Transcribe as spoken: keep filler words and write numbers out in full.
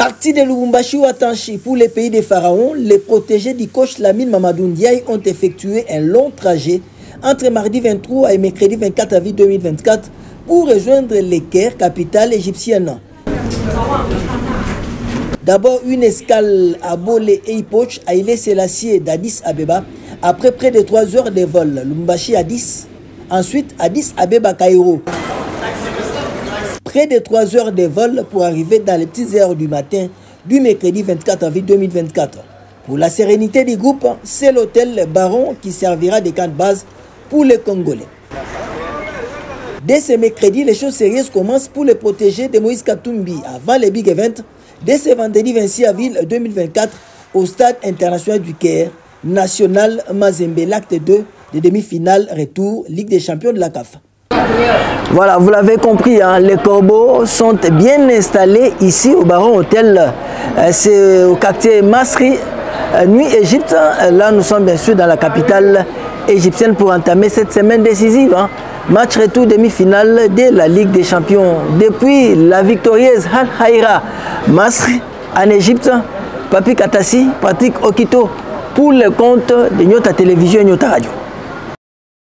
Parti de Lubumbashi ou Atanchi pour les pays des pharaons, les protégés du coach Lamine Mamadou Ndiaye ont effectué un long trajet entre mardi vingt-trois et mercredi vingt-quatre avril deux mille vingt-quatre pour rejoindre le Caire, capitale égyptienne. D'abord une escale à Bolé et Ipoch à Haïlé Sélassié d'Addis Abeba après près de trois heures de vol. Lubumbashi Addis, ensuite Addis Abeba Cairo. Près de trois heures de vol pour arriver dans les petites heures du matin du mercredi vingt-quatre avril deux mille vingt-quatre. Pour la sérénité du groupe, c'est l'hôtel Baron qui servira de camp de base pour les Congolais. Dès ce mercredi, les choses sérieuses commencent pour les protégés de Moïse Katumbi avant les big events. Dès ce vendredi vingt-six avril deux mille vingt-quatre, au stade international du Caire, National Mazembe, l'acte deux de demi-finale retour Ligue des champions de la C A F. Voilà, vous l'avez compris, hein, les corbeaux sont bien installés ici au Baron Hôtel. Euh, C'est au quartier Masri, euh, Nuit Égypte. Là, nous sommes bien sûr dans la capitale égyptienne pour entamer cette semaine décisive. Hein. Match retour demi-finale de la Ligue des champions. Depuis la victorieuse Al Haïra Masri en Égypte, Papi Katassi, Patrick Okito pour le compte de Nyota Télévision et Nyota Radio.